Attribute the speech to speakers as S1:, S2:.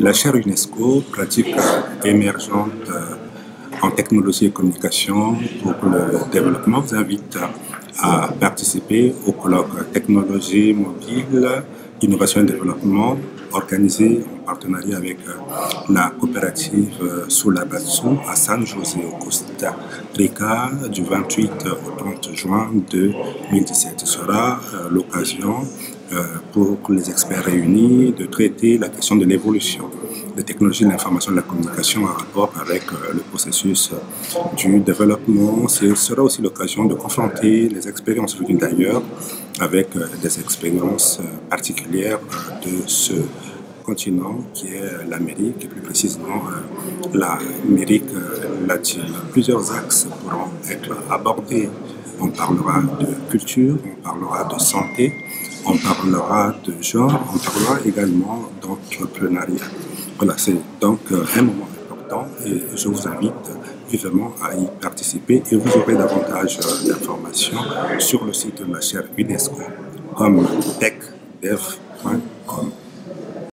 S1: La chaire UNESCO, pratique émergente en technologie et communication pour le développement, vous invite à participer au colloque Technologie mobile, innovation et développement organisé en partenariat avec la coopérative Sulabatsu à San José au Costa Rica du 28 au 30 juin 2017. Ce sera l'occasion pour les experts réunis de traiter la question de l'évolution des technologies de l'information et de la communication en rapport avec le processus du développement. Ce sera aussi l'occasion de confronter les expériences venues d'ailleurs avec des expériences particulières de ce continent qui est l'Amérique et plus précisément l'Amérique latine. Plusieurs axes pourront être abordés. On parlera de culture, on parlera de santé, on parlera de genre, on parlera également d'entrepreneuriat. Voilà, c'est donc un moment important et je vous invite vivement à y participer et vous aurez davantage d'informations sur le site de la chaire UNESCO comme techdev.com.